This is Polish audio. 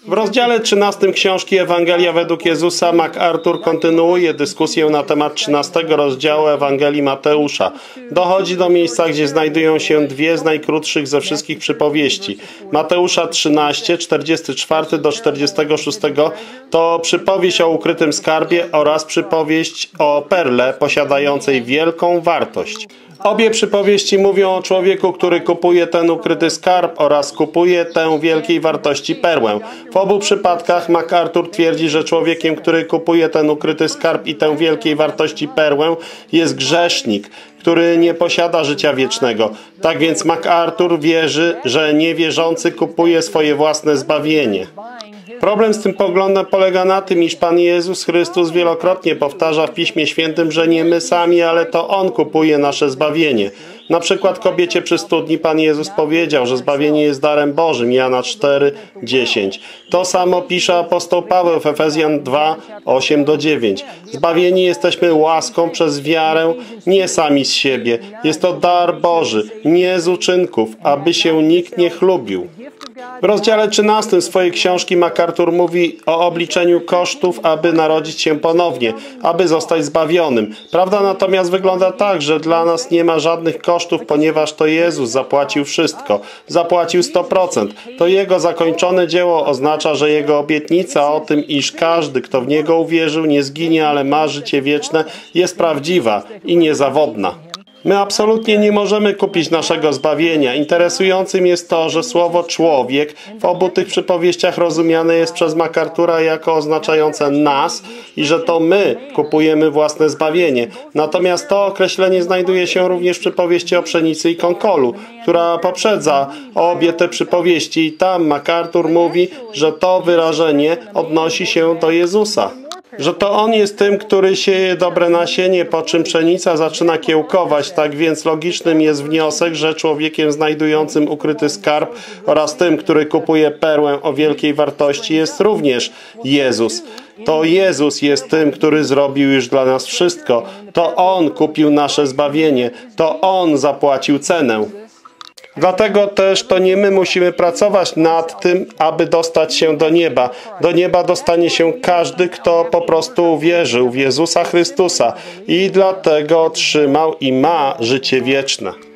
W rozdziale 13 książki Ewangelia według Jezusa MacArthur kontynuuje dyskusję na temat 13 rozdziału Ewangelii Mateusza. Dochodzi do miejsca, gdzie znajdują się dwie z najkrótszych ze wszystkich przypowieści. Mateusza 13, 44 do 46 to przypowieść o ukrytym skarbie oraz przypowieść o perle posiadającej wielką wartość. Obie przypowieści mówią o człowieku, który kupuje ten ukryty skarb oraz kupuje tę wielkiej wartości perłę. W obu przypadkach MacArthur twierdzi, że człowiekiem, który kupuje ten ukryty skarb i tę wielkiej wartości perłę, jest grzesznik, który nie posiada życia wiecznego. Tak więc MacArthur wierzy, że niewierzący kupuje swoje własne zbawienie. Problem z tym poglądem polega na tym, iż Pan Jezus Chrystus wielokrotnie powtarza w Piśmie Świętym, że nie my sami, ale to On kupuje nasze zbawienie. Na przykład kobiecie przy studni Pan Jezus powiedział, że zbawienie jest darem Bożym. Jana 4:10. To samo pisze apostoł Paweł w Efezjan 2:8-9. Zbawieni jesteśmy łaską przez wiarę, nie sami z siebie. Jest to dar Boży, nie z uczynków, aby się nikt nie chlubił. W rozdziale 13 swojej książki MacArthur mówi o obliczeniu kosztów, aby narodzić się ponownie, aby zostać zbawionym. Prawda natomiast wygląda tak, że dla nas nie ma żadnych kosztów, ponieważ to Jezus zapłacił wszystko. Zapłacił 100%. To Jego zakończone dzieło oznacza, że Jego obietnica o tym, iż każdy, kto w Niego uwierzył, nie zginie, ale ma życie wieczne, jest prawdziwa i niezawodna. My absolutnie nie możemy kupić naszego zbawienia. Interesującym jest to, że słowo człowiek w obu tych przypowieściach rozumiane jest przez MacArthura jako oznaczające nas i że to my kupujemy własne zbawienie. Natomiast to określenie znajduje się również w przypowieści o pszenicy i konkolu, która poprzedza obie te przypowieści i tam MacArthur mówi, że to wyrażenie odnosi się do Jezusa. Że to On jest tym, który sieje dobre nasienie, po czym pszenica zaczyna kiełkować. Tak więc logicznym jest wniosek, że człowiekiem znajdującym ukryty skarb oraz tym, który kupuje perłę o wielkiej wartości, jest również Jezus. To Jezus jest tym, który zrobił już dla nas wszystko. To On kupił nasze zbawienie. To On zapłacił cenę. Dlatego też to nie my musimy pracować nad tym, aby dostać się do nieba. Do nieba dostanie się każdy, kto po prostu uwierzył w Jezusa Chrystusa i dlatego otrzymał i ma życie wieczne.